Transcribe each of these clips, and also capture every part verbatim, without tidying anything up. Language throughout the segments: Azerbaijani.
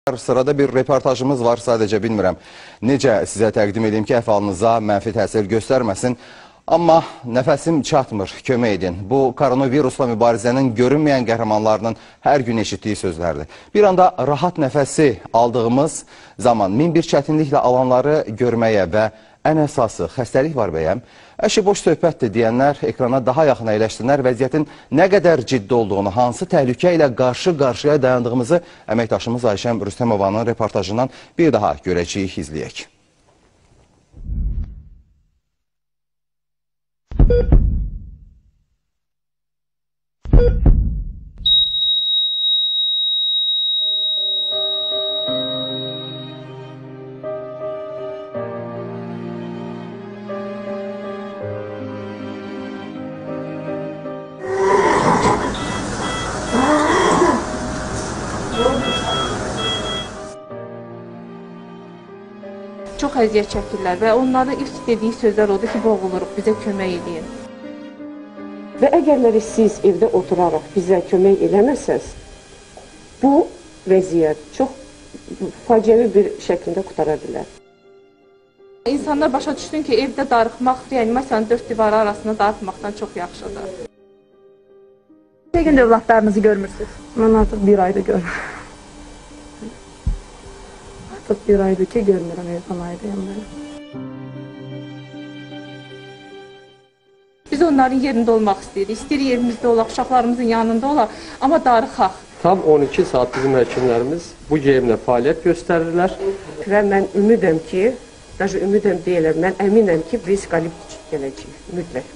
Sırada bir reportajımız var, sadəcə bilmirəm necə sizə təqdim edeyim ki, əhvalınıza mənfi təsir göstərməsin. Amma nəfəsim çatmır, kömək edin. Bu koronavirusla mübarizənin görünməyən qəhrəmanlarının hər gün eşitdiyi sözlərdir. Bir anda rahat nəfəsi aldığımız zaman min bir çətinliklə alanları görməyə və ən əsası xəstəlik var bəyəm, əşi boş söhbətdir deyənlər ekrana daha yaxın əyləşsinlər, vəziyyətin nə qədər ciddi olduğunu, hansı təhlükə ilə qarşı-qarşıya dayandığımızı əməkdaşımız Ayşəm Rüstəmovanın reportajından bir daha görəcəyik, izləyək. Çox əziyyət çəkirlər və onların ilk dediyi sözlər odur ki, boğuluruq, bizə kömək edin. Və əgərləri siz evdə oturaraq bizə kömək eləməsəz, bu vəziyyət çox faciəvi bir şəkildə qutara bilər. İnsanlar başa düşdün ki, evdə darıxmaq, reanimasiyanın dörd divarı arasında darıxmaqdan çox yaxşıdır. Ne gün övladlarınızı görmürsünüz? Mən artıq bir ayda görmürəm. Artıq bir aydır ki, görmürəm, evdən aydayım mən. Biz onların yerində olmaq istəyirik. İstəyirik evimizdə olaq, uşaqlarımızın yanında olaq, amma darıxaq. Tam on iki saat bizim həkimlərimiz bu geyimlə fəaliyyət göstərirlər. Və mən ümidəm ki, daha ümidəm deyiləm, mən əminəm ki, biz qalib gələcəyik, mütləq.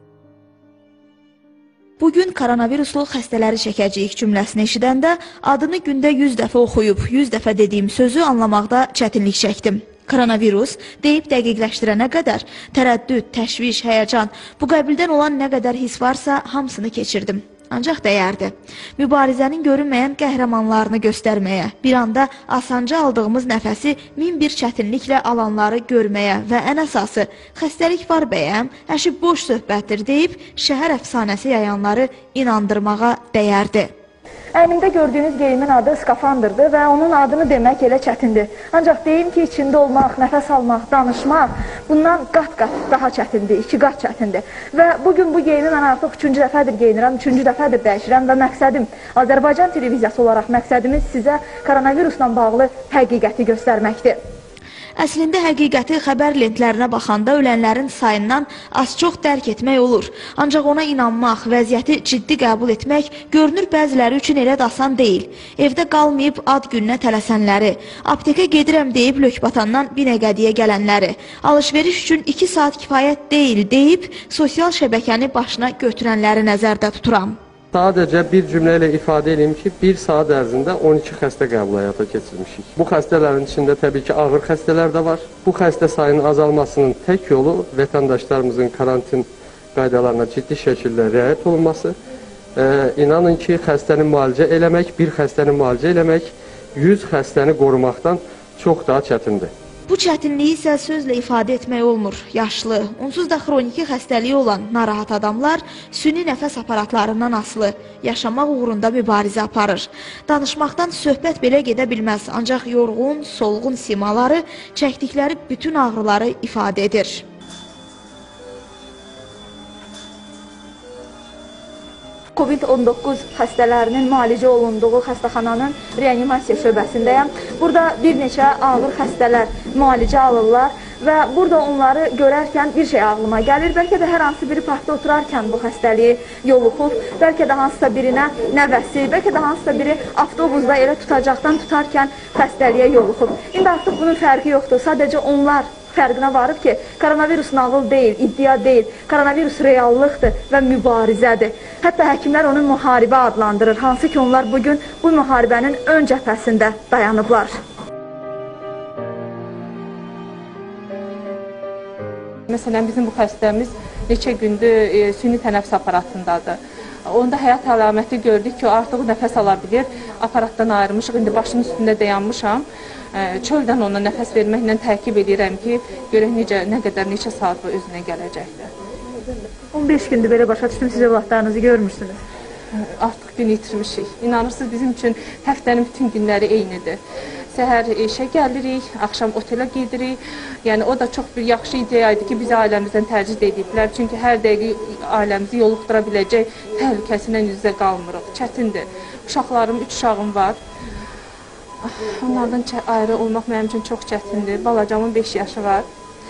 Bugün koronaviruslu xəstələri çəkəcəyik cümləsini eşidəndə adını gündə yüz dəfə oxuyub, yüz dəfə dediyim sözü anlamaqda çətinlik çəkdim. Koronavirus deyib dəqiqləşdirənə qədər tərəddüd, təşviş, həyəcan, bu qəbildən olan nə qədər his varsa hamısını keçirdim. Ancaq dəyərdi. Mübarizənin görünməyən qəhrəmanlarını göstərməyə, bir anda asanca aldığımız nəfəsi min bir çətinliklə alanları görməyə və ən əsası, xəstəlik var bəyəm, əşi boş söhbətdir deyib, şəhər əfsanəsi yayanları inandırmağa dəyərdi. Əynimdə gördüyünüz geyimin adı skafandırdır və onun adını demək elə çətindir. Ancaq deyim ki, içində olmaq, nəfəs almaq, danışmaq bundan qat-qat daha çətindir, iki qat çətindir. Və bugün bu geyimi mən artıq üçüncü dəfədir geyinirəm, üçüncü dəfədir dəyişirəm və məqsədim, Azərbaycan televiziyası olaraq məqsədimiz sizə koronavirusla bağlı həqiqəti göstərməkdir. Əslində həqiqəti xəbər lentlərinə baxanda ölənlərin sayından az-çox dərk etmək olur. Ancaq ona inanmaq, vəziyyəti ciddi qəbul etmək görünür bəziləri üçün elə də asan deyil. Evdə qalmayıb ad gününə tələsənləri, aptekə gedirəm deyib lökbatandan Binəqədiyə gələnləri, alışveriş üçün iki saat kifayət deyil deyib sosial şəbəkəni başına götürənləri nəzərdə tuturam. Sadəcə bir cümlə ilə ifadə edeyim ki, bir saat ərzində on iki xəstə qəbul həyata keçirmişik. Bu xəstələrin içində təbii ki, ağır xəstələr də var. Bu xəstə sayının azalmasının tək yolu vətəndaşlarımızın karantin qaydalarına ciddi şəkildə riayət olunması. E, inanın ki, xəstəni müalicə eləmək, bir xəstəni müalicə eləmək, yüz xəstəni qorumaqdan çox daha çətindir. Bu çətinliyi isə sözlə ifadə etmək olmur. Yaşlı, onsuz da xroniki xəstəliyi olan narahat adamlar süni nəfəs aparatlarından asılı, yaşamaq uğrunda mübarizə aparır. Danışmaqdan söhbət belə gedə bilməz, ancaq yorğun, solğun simaları çəkdikləri bütün ağrıları ifadə edir. Covid on doqquz xəstələrinin müalicə olunduğu xəstəxananın reanimasiya şöbəsindəyəm. Burada bir neçə ağır xəstələr müalicə alırlar və burada onları görərkən bir şey ağlıma gəlir. Bəlkə də hər hansı biri parkda oturarkən bu xəstəliyi yoluxub, bəlkə də hansısa birinə nəvəsi, bəlkə də hansısa biri avtobusda elə tutacaqdan tutarkən xəstəliyə yoluxub. İndi artıq bunun fərqi yoxdur, sadəcə onlar fərqinə varıb ki, koronavirus nağıl deyil, iddia deyil, koronavirus reallıqdır və mübarizədir. Hətta həkimlər onu müharibə adlandırır, hansı ki onlar bugün bu müharibənin ön cəbhəsində dayanıblar. Məsələn, bizim bu xəstəmiz neçə gündür e, süni tənəffüs aparatındadır. Onda həyat əlaməti gördük ki, artıq nəfəs ala bilir, aparatdan ayrılmışıq, indi başının üstündə dayanmışam. Çöldən ona nəfəs verməklə təkib edirəm ki, görək necə, nə qədər, neçə saat bu özünə gələcəkdir. on beş gündür belə başa düşdüm, siz övladlarınızı görmürsünüz. Artıq gün itirmişik. İnanırsınız, bizim üçün həftənin bütün günləri eynidir. səhər işə gəlirik, axşam otelə gedirik. Yəni o da çox bir yaxşı ideya idi ki, bizi ailəmizdən təcrid ediblər. Çünki hər dəqiqə ailəmizi yoluxdura biləcək təhlükəsilə üz-üzə qalmırıq. Çətindir. Uşaqlarım, üç uşağım var. Onlardan ayrı olmaq mənim üçün çox çətindir. Balacamın beş yaşı var.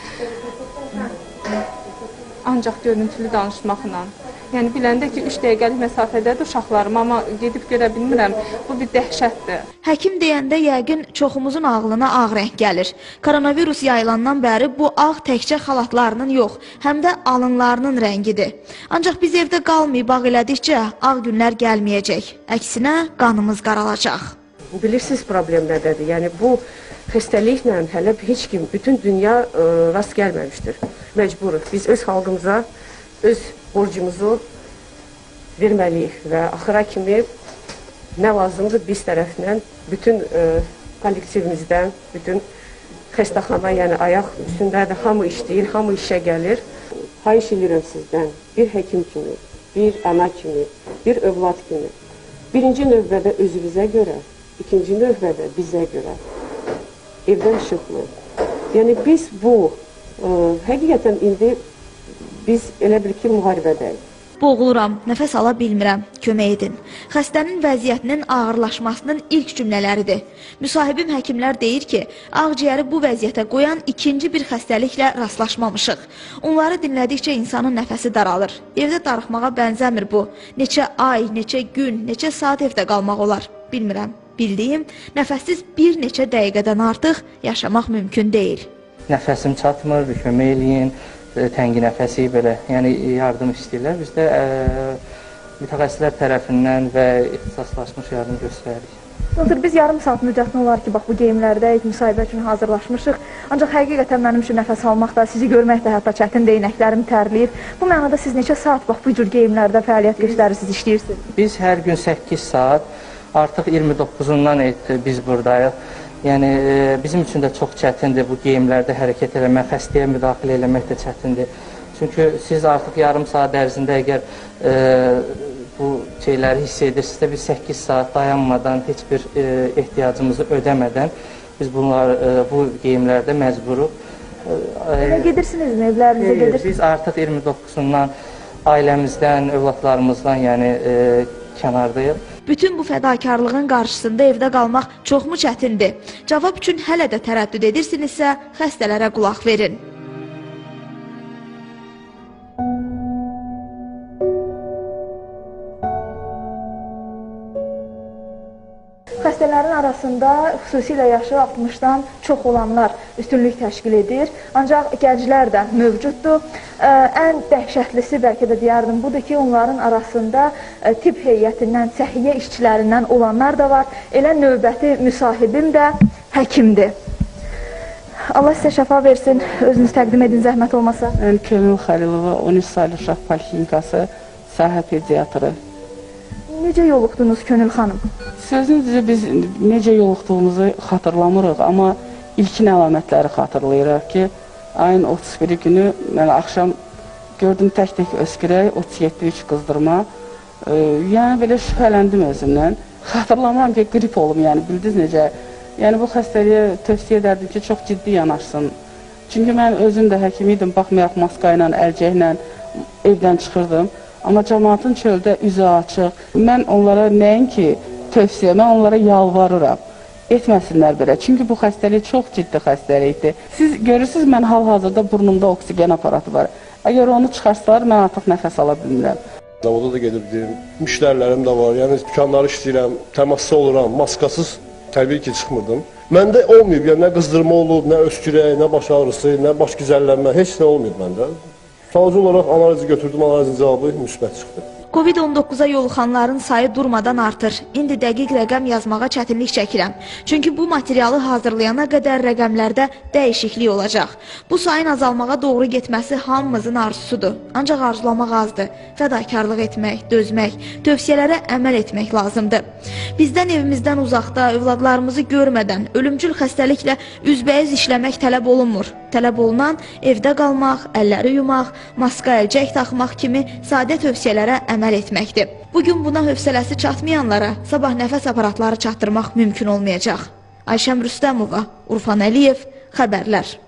Ancaq görüntülü danışmaqla. Yəni biləndə ki, üç dəqiqəlik məsafədədir uşaqlarım, amma gedib görə bilmirəm. Bu bir dəhşətdir. Həkim deyəndə yəqin çoxumuzun ağlına ağ rəng gəlir. Koronavirus yayılandan bəri bu ağ təkcə xalatlarının yox, həm də alınlarının rəngidir. Ancaq biz evdə qalmayıb ağ elədikcə ağ günlər gəlməyəcək. Əksinə qanımız qaralacaq. Bilirsiniz problem nədədir? Yəni bu xəstəliklə hələ heç kim, bütün dünya ə, rast gəlməmişdir. Məcburuq. Biz öz xalqımıza, öz borcumuzu verməliyik və axıra kimi nə lazımdır biz tərəfindən, bütün ə, kollektivimizdən, bütün xəstəxana, yəni ayaq üstündədir, hamı işləyir, hamı işə gəlir. Xahiş edirəm sizdən, bir həkim kimi, bir ana kimi, bir övlad kimi, birinci növbədə özünüzə görə, ikinci növbədə bizə görə evdən çıxmayın. Yəni biz bu, ə, həqiqətən indi biz elə bil ki, müharibədəyik. Boğuluram, nəfəs ala bilmirəm, kömək edin. Xəstənin vəziyyətinin ağırlaşmasının ilk cümlələridir. Müsahibim həkimlər deyir ki, ağciyəri bu vəziyyətə qoyan ikinci bir xəstəliklə rastlaşmamışıq. Onları dinlədikcə insanın nəfəsi daralır. Evdə darıxmağa bənzəmir bu. Neçə ay, neçə gün, neçə saat evdə qalmaq olar, bilmirəm. Bildiyim, nəfəssiz bir neçə dəqiqədən artıq yaşamaq mümkün deyil. Nəfəsim çatmır, kömək eləyin. Təngi nəfəsi belə, yəni yardım istəyirlər. Biz də ə, mütəxəssislər tərəfindən və ixtisaslaşmış yardım göstəririk. Doktor, biz yarım saat müddətinə olar ki, bax bu geyimlərdəyik, müsahibə üçün hazırlaşmışıq. Ancaq həqiqətən mənim üçün nəfəs almaq da, sizi görmək də hətta çətin deyinəklərim tərləyir. Bu mənada siz neçə saat bax bu cür geyimlərdə fəaliyyət göstərirsiniz, işləyirsiniz? Biz hər gün səkkiz saat, artıq iyirmi doqquzundan etdi biz buradayıq. Yəni, bizim üçün də çox çətindir bu geyimlərdə hərəkət eləmək, xəstəyə müdaxilə eləmək də çətindir. Çünki siz artıq yarım saat ərzində əgər e, bu şeyləri hiss edirsinizsə, biz səkkiz saat dayanmadan, heç bir e, ehtiyacımızı ödəmədən biz bunlar, e, bu geyimlərdə məcburuq. Evə gedirsinizmi, evlərinizə e, gedirsiniz? Biz artıq iyirmi doqquzundan ailəmizdən, övladlarımızdan yəni e, kənardayıq. Bütün bu fədakarlığın qarşısında evdə qalmaq çoxmu çətindir? Cavab üçün hələ də tərəddüd edirsinizsə, xəstələrə qulaq verin. Xəstələrin arasında xüsusilə yaşı altmışdan çox olanlar üstünlük təşkil edir. Ancaq gənclər də mövcuddur. Ən dəhşətlisi bəlkə də deyərdim budur ki, onların arasında tibb heyətindən, səhiyyə işçilərindən olanlar da var. Elə növbəti müsahibim də həkimdir. Allah sizə şəfa versin, özünüz təqdim edin, zəhmət olmasa. Mən Könül Xəlilova, on üç saylı uşaq poliklinikası sahə pediatrı. Necə yoluxdunuz Könül xanım? Sözünüzcə biz necə yoluxduğumuzu xatırlamırıq, amma ilkin əlamətləri xatırlayırıq ki, ayın otuz biri günü mən axşam gördüm tək-tək öskürək, otuz yeddi üç qızdırma. E, yəni belə şübhələndim özümdən. Xatırlamıram ki, qrip olum, yəni bildiniz necə. Yəni bu xəstəliyə tövsiyə edərdim ki, çox ciddi yanaşsın. Çünki mən özüm də həkim idim, baxmayaq maska ilə, əlcəklə evdən çıxırdım. Amma cəmaatın çöldə üzü açıq. Mən onlara nəinki tövsiyə, mən onlara yalvarıram. Etməsinlər belə. Çünki bu xəstəlik çox ciddi xəstəlikdir. Siz görürsünüz, mən hal-hazırda burnumda oksigen aparatı var. Əgər onu çıxarsalar, mən artıq nəfəs ala bilmirəm. Zavoda da gedib, müştərilərim də var. Yəni dükanları işləyirəm, təmasda oluram, maskasız təbii ki, çıxmırdım. Məndə olmayıb, yəni nə qızdırma olub, nə öskürək, nə baş ağrısı, nə baş güzəllənmə, heç nə olmayıb məndə. Sadəcə olaraq analizi götürdüm, analizin cavabı müsbət çıxdı. Covid on doqquza yoluxanların sayı durmadan artır. İndi dəqiq rəqəm yazmağa çətinlik çəkirəm. Çünki bu materialı hazırlayana qədər rəqəmlərdə dəyişiklik olacaq. Bu sayın azalmağa doğru getməsi hamımızın arzusudur. Ancaq arzulamaq azdır. Fədakarlıq etmək, dözmək, tövsiyələrə əməl etmək lazımdır. Bizdən evimizdən uzaqda, övladlarımızı görmədən, ölümcül xəstəliklə üzbəyiz işləmək tələb olunmur. Tələb olunan evdə qalmaq, əlləri yumaq, maska, əlcək taxmaq kimi sadə tövsiyələrə əməl etməkdir. Bugün buna hövsələsi çatmayanlara sabah nəfəs aparatları çatdırmaq mümkün olmayacaq. Ayşəm Rüstəmova, Urfan Əliyev, Xəbərlər.